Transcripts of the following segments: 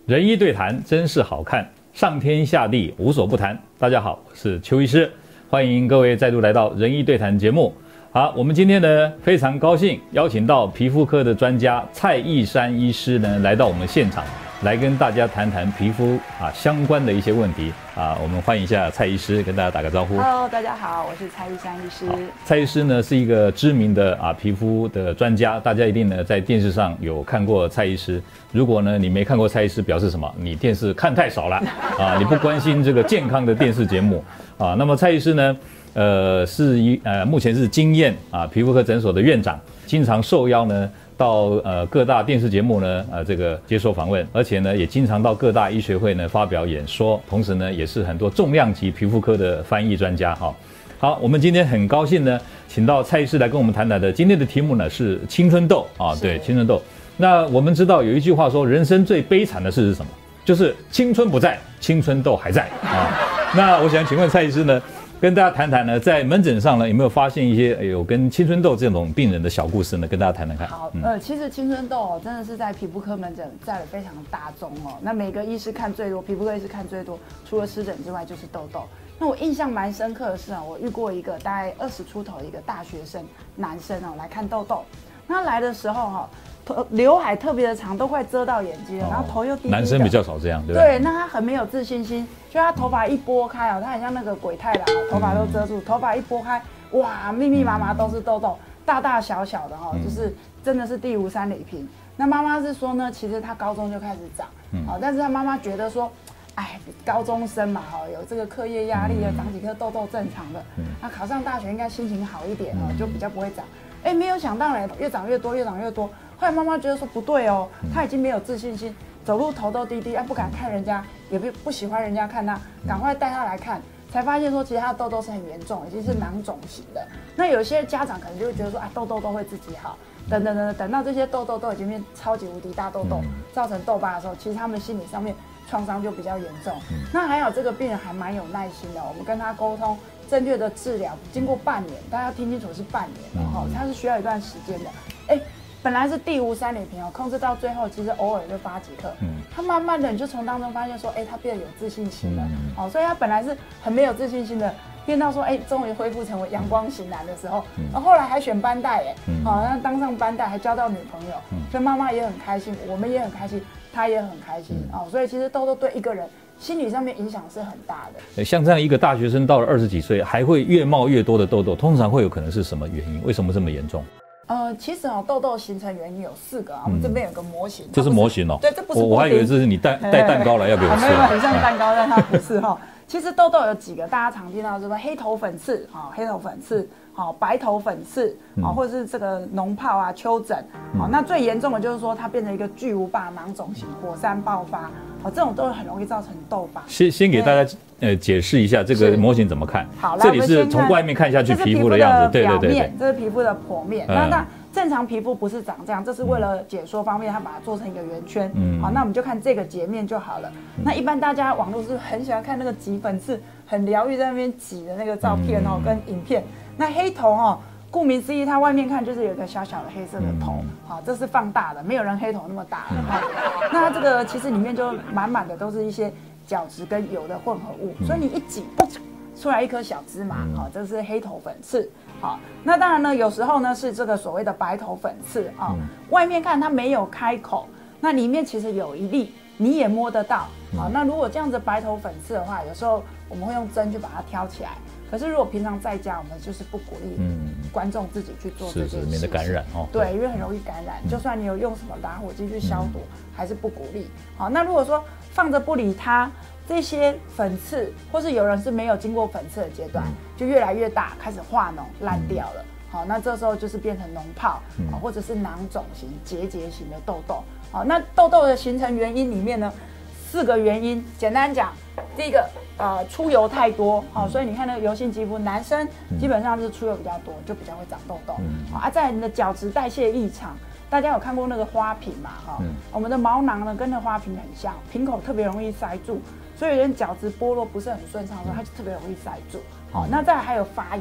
人医对谈真是好看，上天下地无所不谈。大家好，我是邱医师，欢迎各位再度来到人医对谈节目。好，我们今天呢非常高兴邀请到皮肤科的专家蔡义山医师呢来到我们现场，来跟大家谈谈皮肤相关的一些问题啊。我们欢迎一下蔡医师，跟大家打个招呼。 Hello， 大家好，我是蔡义山医师。 蔡医师呢是一个知名的皮肤的专家，大家一定呢在电视上有看过蔡医师。如果呢你没看过蔡医师，表示什么？你电视看太少了你不关心这个健康的电视节目啊。那么蔡医师呢？目前是经验皮肤科诊所的院长，经常受邀呢到各大电视节目呢这个接受访问，而且呢也经常到各大医学会呢发表演说，同时呢也是很多重量级皮肤科的翻译专家哈。好，我们今天很高兴呢，请到蔡医师来跟我们谈谈的。今天的题目呢是青春痘对，青春痘。那我们知道有一句话说，人生最悲惨的事是什么？就是青春不在，青春痘还在那我想请问蔡医师呢？跟大家谈谈呢，在门诊上呢，有没有发现一些有跟青春痘这种病人的小故事呢？跟大家谈谈看。 好，其实青春痘真的是在皮肤科门诊占了非常大宗那每个医师看最多，皮肤科医师看最多，除了湿疹之外就是痘痘。那我印象蛮深刻的是我遇过一个大概20出头的一个大学生男生来看痘痘。那来的时候刘海特别的长，都快遮到眼睛了，然后头又低低的。 男生比较少这样，对吧？ 对，那他很没有自信心，就他头发一拨开他很像那个鬼太郎头发都遮住，头发一拨开，哇，密密麻麻都是痘痘，大大小小的就是真的是地无三里平。那妈妈是说呢，其实他高中就开始长，但是他妈妈觉得说，哎，高中生嘛有这个课业压力长几颗痘痘正常的，那考上大学应该心情好一点就比较不会长。没有想到越长越多，越长越多。后来妈妈觉得说不对他已经没有自信心，走路头都低低，不敢看人家，也不喜欢人家看他，赶快带他来看，才发现说其实他的痘痘是很严重，已经是囊肿型的。那有些家长可能就会觉得说痘痘都会自己好，等到这些痘痘都已经变超级无敌大痘痘，造成痘疤的时候，其实他们心理上面创伤就比较严重。那还好这个病人还蛮有耐心的，我们跟他沟通正确的治疗，经过半年，大家要听清楚是半年他是需要一段时间的。本来是地无三里平控制到最后，其实偶尔就发几颗，他慢慢的你就从当中发现说，他变得有自信心了，所以他本来是很没有自信心的，变到说，终于恢复成为阳光型男的时候，后来还选班带那当上班带还交到女朋友，所以妈妈也很开心，我们也很开心，他也很开心所以其实痘痘对一个人心理上面影响是很大的。像这样一个大学生到了20几岁，还会越冒越多的痘痘，通常会有可能是什么原因？为什么这么严重？ 其实痘痘形成原因有4个我们这边有个模型， 这是模型对，这不是我还以为这是你带蛋糕来要给我吃， 没有很像蛋糕，但它不是其实痘痘有几个大家常听到，什么黑头粉刺黑头粉刺白头粉刺或者是这个脓疱丘疹那最严重的就是说它变成一个巨无霸囊肿型火山爆发这种都很容易造成痘疤。 先给大家解释一下这个模型怎么看。 好， 这里是从外面看下去皮肤的样子， 对，这是皮肤的剖面。那正常皮肤不是长这样，这是为了解说方便，它把它做成一个圆圈。好，那我们就看这个截面就好了。那一般大家网络是很喜欢看那个挤粉刺，很疗愈在那边挤的那个照片跟影片。那黑头顾名思义，它外面看就是有一个小小的黑色的头，这是放大的，没有人黑头那么大那它这个其实里面就满满的都是一些角质跟油的混合物，所以你一挤出来一颗小芝麻，这是黑头粉刺。那当然呢，有时候呢是这个所谓的白头粉刺外面看它没有开口，那里面其实有一粒，你也摸得到。那如果这样子白头粉刺的话，有时候我们会用针去把它挑起来。可是如果平常在家，我们就是不鼓励观众自己去做这件事情， 免得感染对，因为很容易感染。就算你有用什么打火机去消毒，还是不鼓励。那如果说放着不理它，这些粉刺，或是有人是没有经过粉刺的阶段，就越来越大，开始化脓烂掉了。那这时候就是变成脓疱或者是囊肿型、结节型的痘痘。那痘痘的形成原因里面呢，4个原因，简单讲，第一个出油太多所以你看那个油性肌肤，男生基本上是出油比较多，就比较会长痘痘再来你的角质代谢异常，大家有看过那个花瓶嘛我们的毛囊呢跟那花瓶很像，瓶口特别容易塞住，所以有人角质剥落不是很顺畅的时候，它就特别容易塞住那再来还有发炎，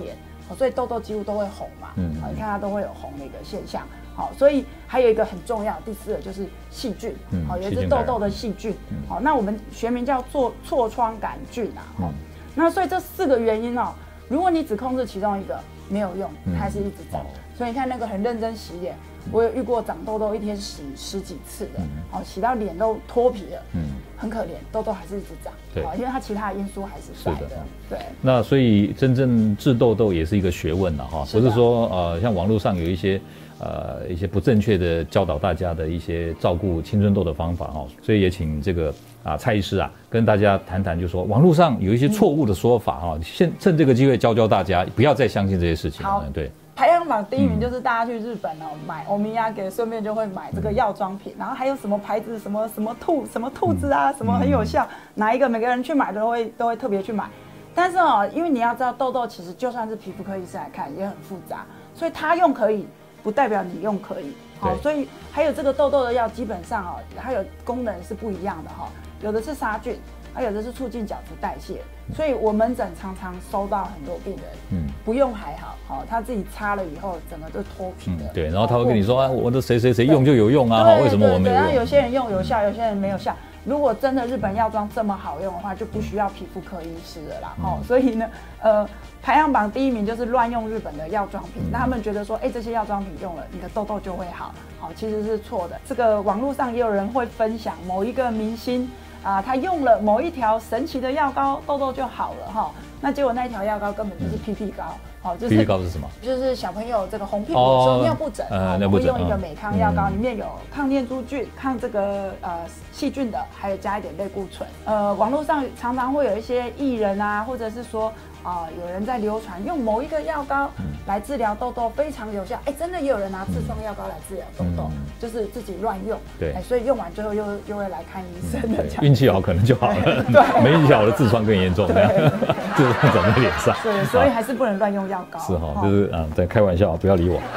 所以痘痘几乎都会红嘛，你看它都会有红的一个现象。好，所以还有一个很重要，第4个就是细菌，好，也是痘痘的细菌，好，那我们学名叫做痤疮杆菌啊，那所以这4个原因哦，如果你只控制其中一个没有用，它还是一直长，所以你看那个很认真洗脸，我有遇过长痘痘一天洗10几次的，好，洗到脸都脱皮了，很可怜，痘痘还是一直长， 对， 因为它其他的因素还是在的，对。 那所以真正治痘痘也是一个学问了哈，不是说像网络上有一些不正确的教导大家的一些照顾青春痘的方法哈，所以也请这个蔡医师跟大家谈谈，就说网络上有一些错误的说法哈，趁这个机会教大家，不要再相信这些事情。 好，对。排行榜第1名就是大家去日本买欧米亚给，顺便就会买这个药妆品，然后还有什么牌子什么兔子啊，什么很有效，哪一个每个人去买都会特别去买。但是因为你要知道痘痘其实就算是皮肤科医生来看也很复杂，所以他用可以不代表你用可以。好，所以还有这个痘痘的药基本上它有功能是不一样的有的是杀菌，还有的是促进角质代谢。所以我门诊常常收到很多病人，不用还好，他自己擦了以后，整个都脱皮了。 对，然后他会跟你说我的谁用就有用啊，为什么我没有用？ 然后有些人用有效，有些人没有效。如果真的日本药妆这么好用的话，就不需要皮肤科医师了啦。所以呢，排行榜第1名就是乱用日本的药妆品，那他们觉得说，这些药妆品用了，你的痘痘就会好，其实是错的。这个网络上也有人会分享某一个明星。他用了某一条神奇的药膏，痘痘就好了那结果那一条药膏根本就是屁屁膏，就是屁屁膏是什么？ 就是小朋友这个红屁股的时候尿布疹，我会用一个美康药膏，里面有抗念珠菌、抗这个细菌的，还有加一点类固醇。网络上常常会有一些艺人或者是说有人在流传用某一个药膏来治疗痘痘非常有效，真的也有人拿痔疮药膏来治疗痘痘，就是自己乱用，对，所以用完最后又会来看医生的。 运气好可能就好了，对，没运气好的痔疮更严重，痔疮长在脸上。 对，所以还是不能乱用药膏。 是就是在开玩笑，不要理我。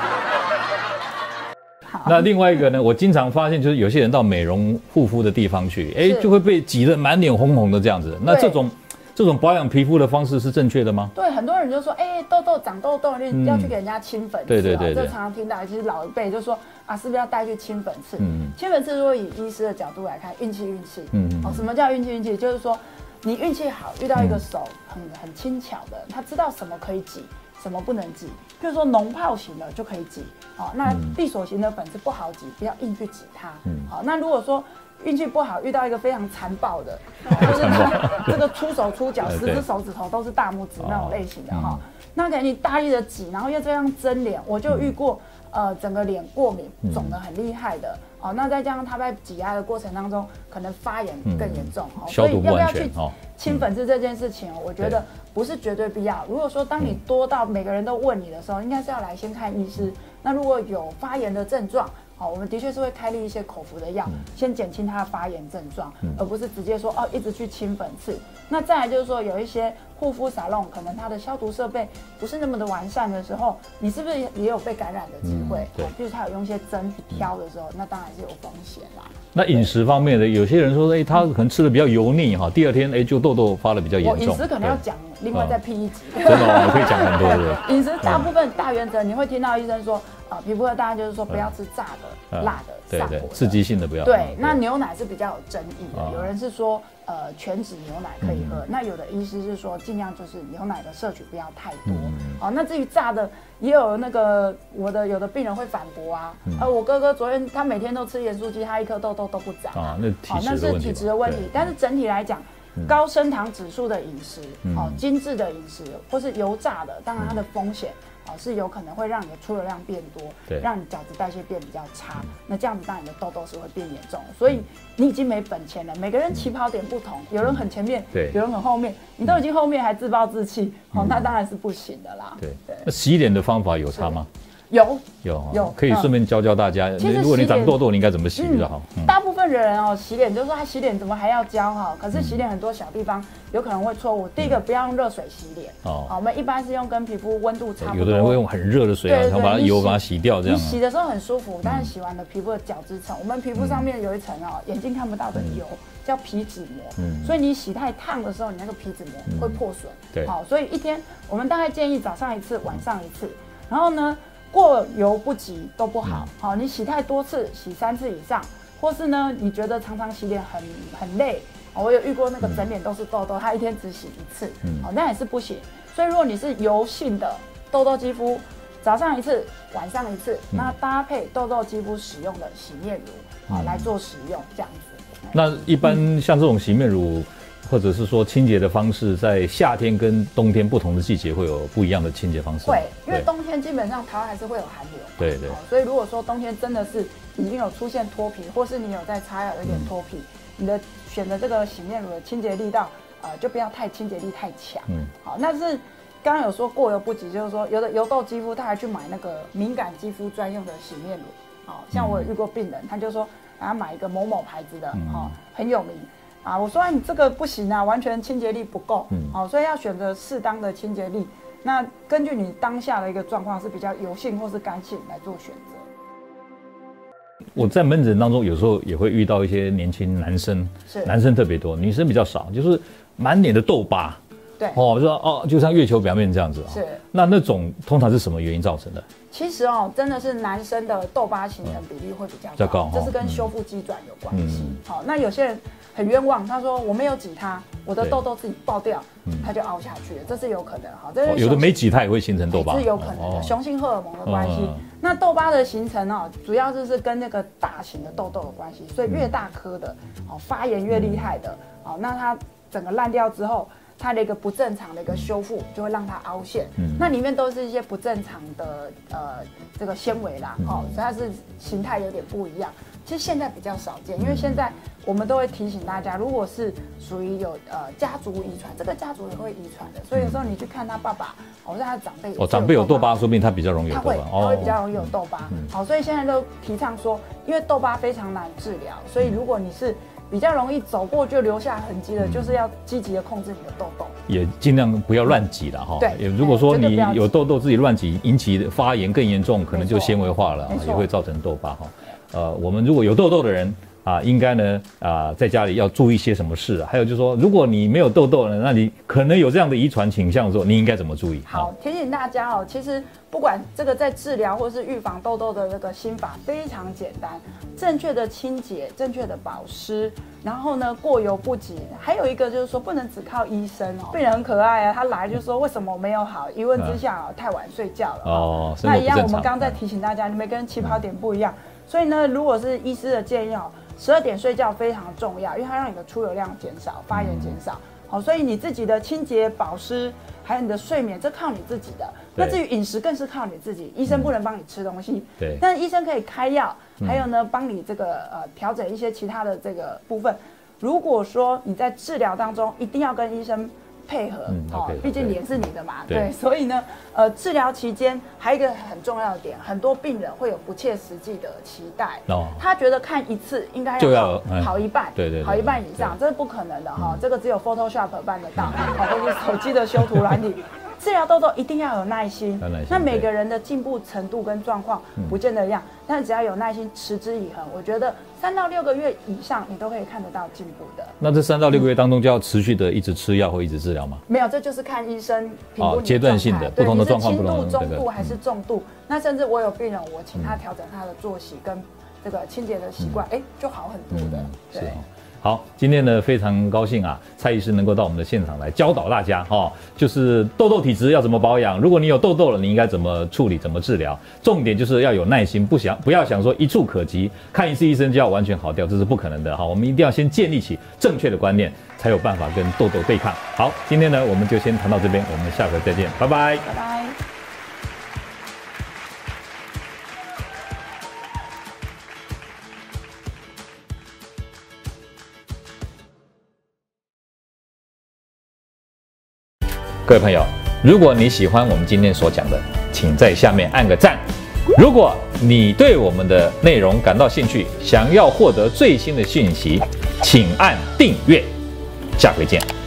那另外一个呢，我经常发现就是有些人到美容护肤的地方去，就会被挤得满脸红红的这样子。那这种保养皮肤的方式是正确的吗？ 对，很多人就说，痘痘长痘痘，你要去给人家清粉刺。对，这常常听到，其实老一辈就说是不是要带去清粉刺？清粉刺如果以医师的角度来看，运气。什么叫运气？就是说你运气好，遇到一个手很轻巧的，他知道什么可以挤，什么不能挤。譬如说脓泡型的就可以挤，那闭锁型的粉刺不好挤，不要硬去挤它。那如果说运气不好，遇到一个非常残暴的，就是这个出手出脚，10只手指头都是大拇指那种类型的那给你大力的挤，然后又这样蒸脸，我就遇过整个脸过敏肿得很厉害的那再加上他在挤压的过程当中，可能发炎更严重所以要不要去清粉刺这件事情我觉得不是绝对必要。如果说当你多到每个人都问你的时候，应该是要来先看医师。那如果有发炎的症状，我们的确是会开立一些口服的药，先减轻它的发炎症状，而不是直接说一直去清粉刺。那再来就是说，有一些护肤沙龙可能它的消毒设备不是那么的完善的时候，你是不是也有被感染的机会？对，比如他有用一些针去挑的时候，那当然是有风险啦。 那饮食方面的，有些人说，他可能吃的比较油腻第二天就痘痘发的比较严重。 饮食可能要讲另外再辟一集。 真的我可以讲很多的。 饮食大部分大原则，你会听到医生说。皮肤科当然就是说不要吃炸的、辣的、上火的， 刺激性的不要。 对，那牛奶是比较有争议的，有人是说全脂牛奶可以喝，那有的医师是说尽量就是牛奶的摄取不要太多。那至于炸的，也有那个有的病人会反驳我哥哥昨天他每天都吃盐酥鸡，他一颗痘痘都不长那是体质的问题。但是整体来讲，高升糖指数的饮食，精致的饮食或是油炸的，当然它的风险。是有可能会让你的出油量变多，让你角质代谢变比较差。那这样子当然你的痘痘是会变严重，所以你已经没本钱了。每个人起跑点不同，有人很前面，有人很后面，你都已经后面还自暴自弃，那当然是不行的啦。 对，那洗脸的方法有差吗？ 有， 可以顺便教大家。如果你长痘痘，你应该怎么洗比较好？ 大部分的人哦，洗脸就说他洗脸怎么还要教哈？可是洗脸很多小地方有可能会错误。第一个，不要用热水洗脸哦，我们一般是用跟皮肤温度差不多。 有的人会用很热的水啊，然后把它油把它洗掉，这样。 你洗的时候很舒服，但是洗完了皮肤的角质层，我们皮肤上面有一层哦，眼睛看不到的油。叫皮脂膜，所以你洗太烫的时候，你那个皮脂膜会破损。 对， 好，所以一天我们大概建议早上一次，晚上一次。然后呢，过犹不及都不好。好，你洗太多次，洗3次以上，或是呢，你觉得常常洗脸很累，我有遇过那个整脸都是痘痘，他一天只洗1次，好，那也是不行。所以如果你是油性的痘痘肌肤，早上一次，晚上一次，那搭配痘痘肌肤使用的洗面乳，好来做使用，这样子。 那一般像这种洗面乳，或者是说清洁的方式，在夏天跟冬天不同的季节会有不一样的清洁方式。 会，因为冬天基本上台湾还是会有寒流。 对， 所以如果说冬天真的是已经有出现脱皮，或是你有在擦有点脱皮，你的选择这个洗面乳的清洁力道，就不要太清洁力太强。好，那是刚刚有说过犹不及，就是说有的油痘肌肤他还去买那个敏感肌肤专用的洗面乳。好，像我有遇过病人，他就说他买一个某某牌子的，很有名啊。我说你这个不行啊，完全清洁力不够。好，所以要选择适当的清洁力。那根据你当下的一个状况是比较油性或是干性来做选择。 我在门诊当中有时候也会遇到一些年轻男生，男生特别多，女生比较少，就是满脸的痘疤。 对， 我说就像月球表面这样子是。 那种通常是什么原因造成的？ 其实真的是男生的痘疤形成比例会比较高，这是跟修复机转有关系。好，那有些人很冤枉，他说我没有挤它，我的痘痘自己爆掉，它就凹下去了，这是有可能。好，这是有的没挤它也会形成痘疤， 是有可能的，雄性荷尔蒙的关系。那痘疤的形成主要就是跟那个大型的痘痘有关系，所以越大颗的，发炎越厉害的，那它整个烂掉之后。它的一个不正常的一个修复，就会让它凹陷。那里面都是一些不正常的这个纤维啦，所以它是形态有点不一样。其实现在比较少见，因为现在我们都会提醒大家，如果是属于有家族遗传，这个家族也会遗传的，所以有时候你去看他爸爸，或者他的长辈， 长辈有痘疤，说不定他比较容易有痘疤， 他会比较容易有痘疤。好，所以现在都提倡说，因为痘疤非常难治疗，所以如果你是比较容易走过就留下痕迹的，就是要积极的控制你的痘痘，也尽量不要乱挤了哈。对，如果说你有痘痘自己乱挤，引起的发炎更严重，可能就纤维化了，也会造成痘疤哈。我们如果有痘痘的人应该呢在家里要注意些什么事？还有就是说，如果你没有痘痘呢，那你可能有这样的遗传倾向的时候，你应该怎么注意？ 好，提醒大家其实不管这个在治疗或是预防痘痘的这个心法非常简单，正确的清洁、正确的保湿，然后呢过犹不及。还有一个就是说，不能只靠医生病人很可爱啊，他来就说为什么我没有好？一问之下太晚睡觉了那一样，我们刚刚在提醒大家，你每个人起跑点不一样。所以呢，如果是医师的建议12点睡觉非常重要，因为它让你的出油量减少，发炎减少。好，所以你自己的清洁保湿，还有你的睡眠，这靠你自己的。那至于饮食，更是靠你自己。医生不能帮你吃东西， 对， 但是医生可以开药，还有呢，帮你这个调整一些其他的这个部分。如果说你在治疗当中一定要跟医生配合，毕竟脸是你的嘛，对，所以呢，治疗期间还有一个很重要的点，很多病人会有不切实际的期待，他觉得看一次应该要好一半，对，好一半以上，这是不可能的这个只有 Photoshop 办得到，或是手机的修图软体。治疗痘痘一定要有耐心，那每个人的进步程度跟状况不见得一样，但只要有耐心，持之以恒，我觉得3到6个月以上，你都可以看得到进步的。 那这3到6个月当中，就要持续的一直吃药或一直治疗吗？ 没有，这就是看医生评估阶段性的不同的状况， 轻度、中度还是重度。那甚至我有病人，我请他调整他的作息跟这个清洁的习惯，就好很多的。对。 好，今天呢非常高兴蔡医师能够到我们的现场来教导大家就是痘痘体质要怎么保养。如果你有痘痘了，你应该怎么处理、怎么治疗？重点就是要有耐心，不要想说一触可及，看一次医生就要完全好掉，这是不可能的我们一定要先建立起正确的观念，才有办法跟痘痘对抗。好，今天呢我们就先谈到这边，我们下回再见，拜拜， 拜拜。 各位朋友，如果你喜欢我们今天所讲的，请在下面按个赞， 如果你对我们的内容感到兴趣，想要获得最新的讯息，请按订阅。下回见。